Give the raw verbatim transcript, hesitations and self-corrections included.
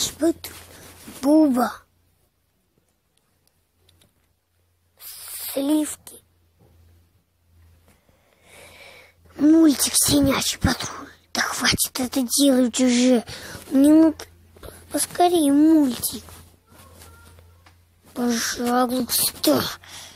щенячий патруль, Буба, Сливки, мультик «Щенячий патруль». Да хватит это делать уже. Мне надо поскорее мультик. Пожалуйста.